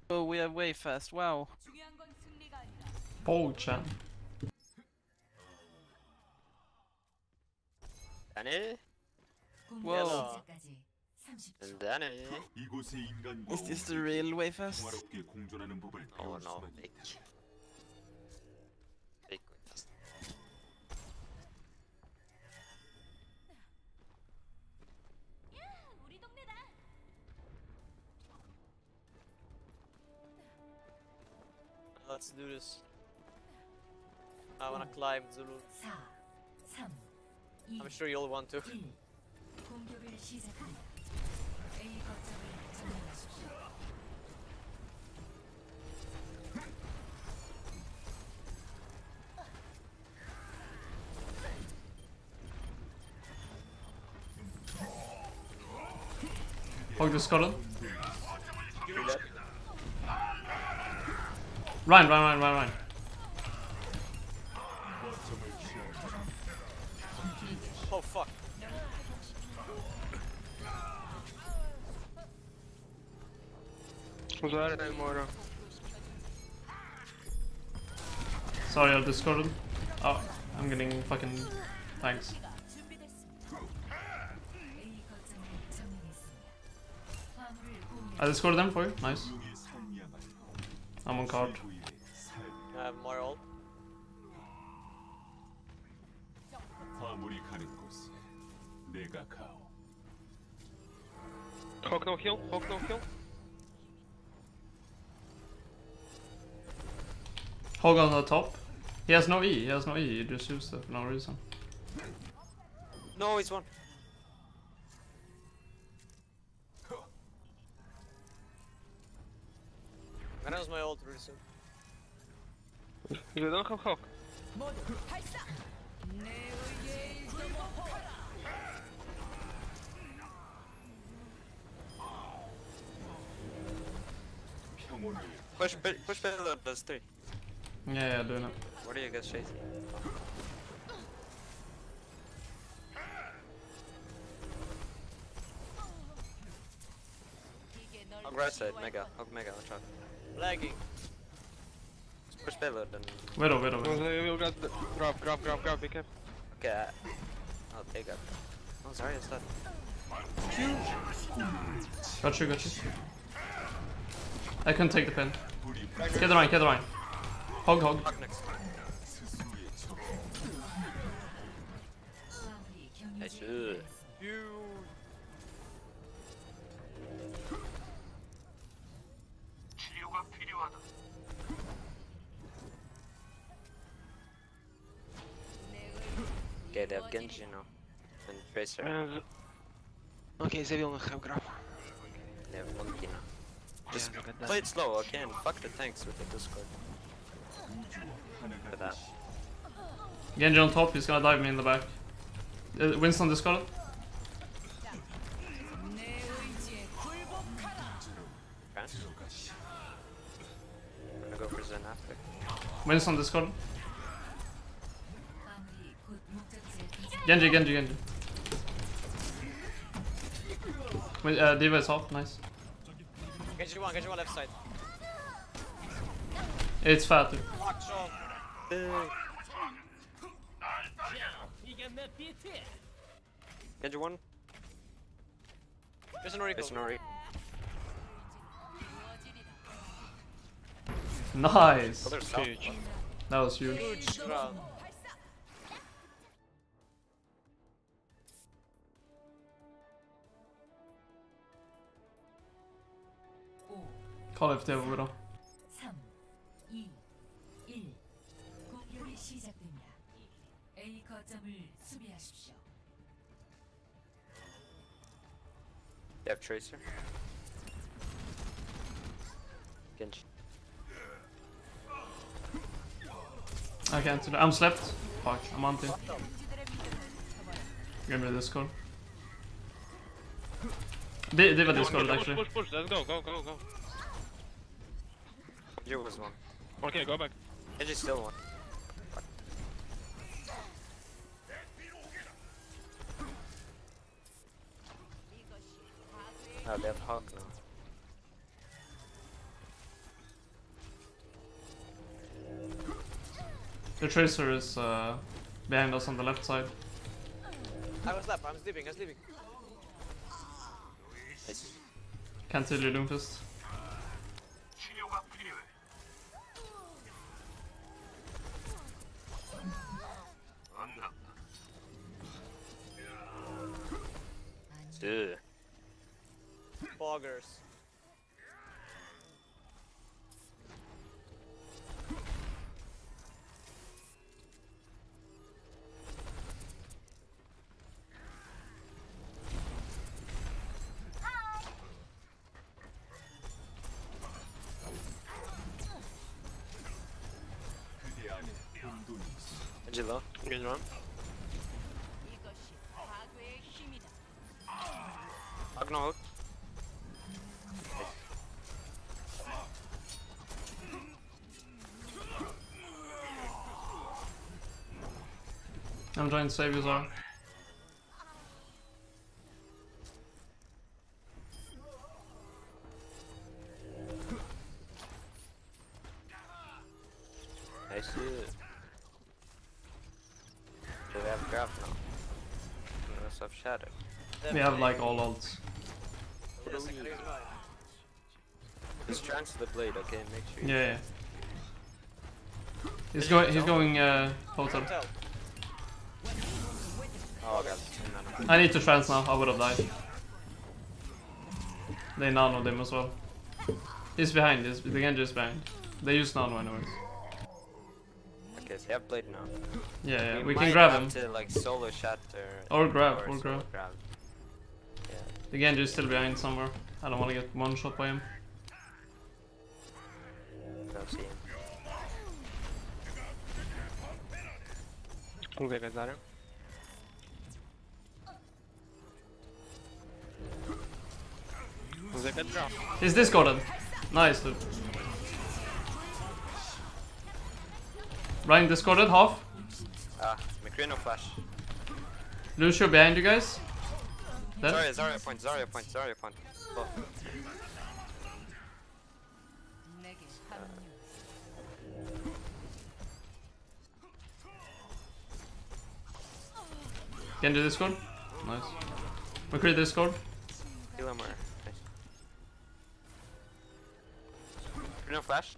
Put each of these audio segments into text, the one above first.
Oh, we are way fast. Wow. Pogchamp. Danny? Whoa. Danny? Is this the real way fast? Oh no, fake. Fake way fast. Let's do this. I wanna climb Zulu. I'm sure you'll want to. Hog the scuttle. Ryan. Oh fuck. Sorry, I discorded. Oh, I'm getting fucking thanks. I discorded them for you. Nice. I'm on card. I have more ult. Hawk no kill. Hog on the top. He has no E. He just used it for no reason. No, it's one. When was my ult really soon? You don't have Hawk. Push below those three. Yeah, doing it. What are you guys chasing? Hog right side, Mega. Hog Mega, watch out. Lagging. Just push payload and... Widow. You got the grab, be careful. Okay, I'll take it. Oh, sorry, it's that. Got you. I couldn't take the pin. Get the Ryan. Hog. Hog next. Nice. Okay, they have Genji now. And Tracer. Okay, they will have grab. They have Monkey now. Just look at that. play it slow, okay? And fuck the tanks with the Discord. Look at that. Genji on top. He's gonna dive me in the back. Winston discarded. Okay. I'm gonna go for Zen after. Winston discarded. Genji. Diva is off. Nice. Genji one left side. It's fat. Fuck, Sean. Genji one. There's no recall. Nice. Oh, there's South. That was huge. Huge crowd. Call FT over Widow. 3, 2, 1. 공격이 시작됩니다. A 거점을 수비하십시오. They have Tracer. Genji. I can't do that. I'm slept. Fuck, I'm anti. Give me the Discord. Diva Discord actually. Push, let's go. Genji was one. Okay, go back. Genji's still one. Oh, they have Hawk now. The Tracer is behind us on the left side. I was left, I'm sleeping. Nice. Can't see your Doomfist. Ugh. Boggers. Angelo. Good run. Hug no hook. I'm trying to save you, Zara. Nice. Do they have graph now? No, let's have shadow. We have like all ults. Yes, I can use mine. Just transfer the blade, okay? Make sure. Yeah. He's going hotel. Hotel. Oh god. I need to trans now, I would have died. They nanoed him as well. He's behind, the Genji is behind. They use nano anyways. Okay, so you have blade now. Yeah, we can grab him. To like solo shatter. Or grab. Yeah. The Genji is still behind somewhere. I don't want to get one shot by him. Don't see him. We'll get Zarya. Was a good drop. He's discorded. Nice, dude. Ryan discorded, half. McCree no flash. Lucio behind you guys. Dead? Zarya point. Oh. Genji discord. Nice. McCree discord. Kill him where? Nice. McCree no flash.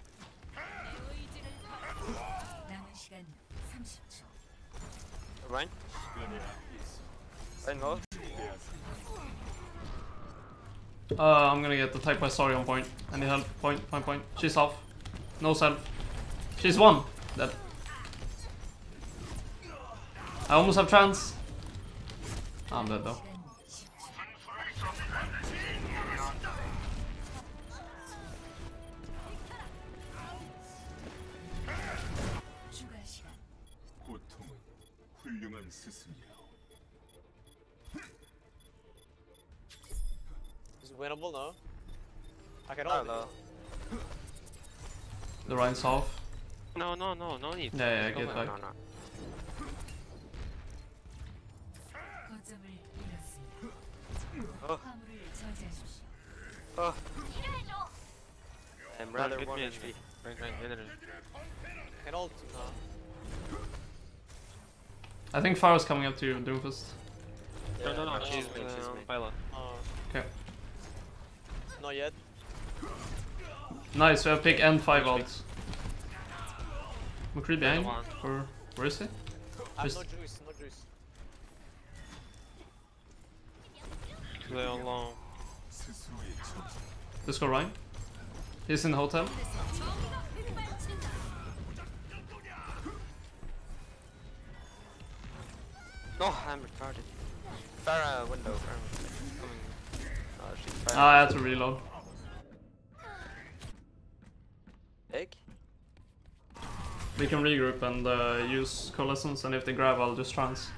남은 시간 30초. Ryan. Ryan low. I'm gonna get the type by Sorry on point. I need help. Point. She's off. No self. She's one. Dead. I almost have trans. I'm dead though. 추가 시간. 고통은 훌륭한 스승이야. Is it winnable? No. I can hold it. The Ryan's off. No need. Yeah, Go get back. back. No. 거점을 잃었습니다. Oh. 화물을 저지하십시오. Oh. I'm rather Good 1 mid. HP. Right. Can ult I think Pharah's coming up to you, Doomfist. No, she's she's on mid. pylon. Okay. Not yet. Nice, we have pick and 5 ults. McCree behind? one. Or where is he? I have Just- no juice. They're all long. 스스로의 적. Let's go Ryan. He's in the hotel. No, I'm retarded. Farah window. Coming. Oh, she's Farah. I had to reload. Egg? We can regroup and use coalescence, and if they grab, I'll just trans.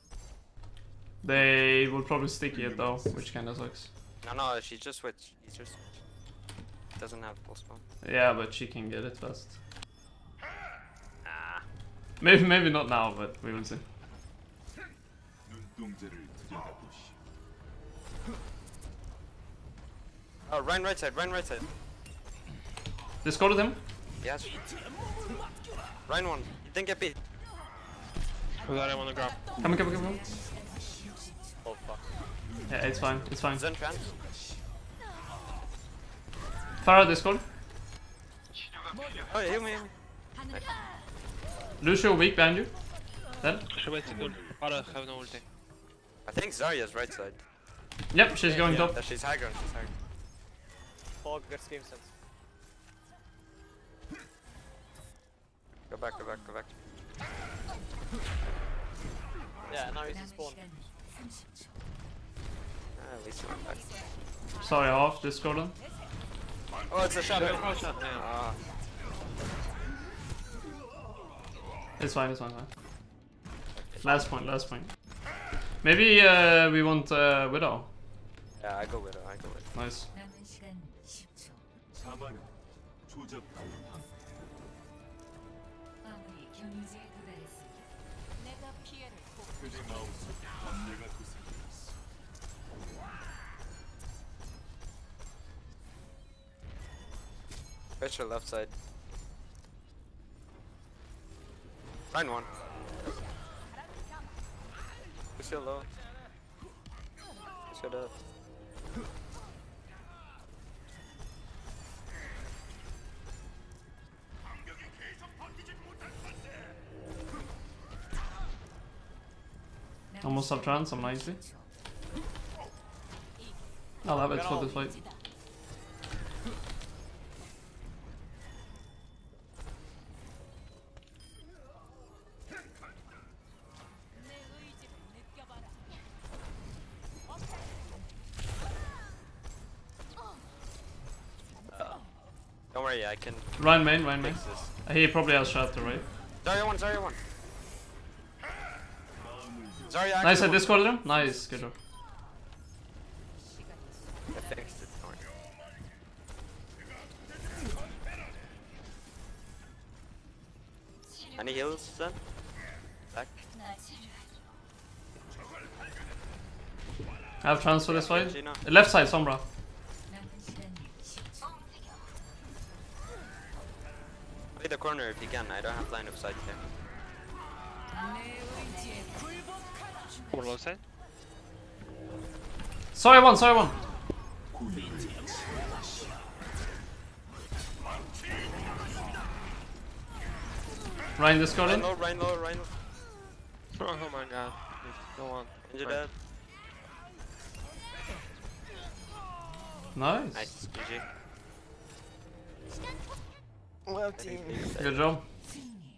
They will probably sticky it though, which kinda sucks. No, she just switched. He just switched. Doesn't have full spawn. Yeah, but she can get it fast. Ah. Maybe not now, but we will see. 눈동자를 들여다보시. Oh, Ryan right side. Discorded him. Yes. Ryan one. You didn't get beat. Who that I wanna grab? Come. Oh fuck. Yeah, it's fine. It's fine. Zen fan. Pharah Discord. Oh yeah, heal me. Lucio weak behind you. Dead. Should wait to do. Para have no ulti. I think Zarya's right side. Yep, she's going top. Yeah, she's high ground. She's high ground. Fog gets game sense. Go back. Yeah, now he's in 남은 spawn. 시간 30초. Ah, at least he went back. Sorry, half Discord then. Oh, it's a shadow. Oh shot, yeah. Ah, It's fine. Last point. Maybe we want Widow. yeah, I go with her. Nice. 남은 시간 10초. 자만은 조잡하고 마무리 경유지에 도달했습니다. 내가 피해를 그대 마음속에 감내가 도사리었어. Fetch your left side. Find one. You're still low. Shut up. Almost have trans. I'm 90. I'll have it for this fight. Don't worry, I can Ryan main. fix this. He probably has shatter, right? Zarya one. Zarya Nice, I actually discarded him. Nice, good job. I fixed it. Don't worry. Any heals then? Back. I have trans for this fight. Gina. Left side, Sombra. 남은 시간 10초. Play the corner if you can. I don't have line of sight there. Over low side. Sorry one. Ryan discarded. Ryan low. Oh my god. No one. Injured dead. Nice. Nice. GG. Well, team. Good job.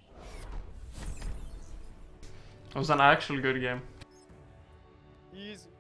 It was an actual good game. Easy.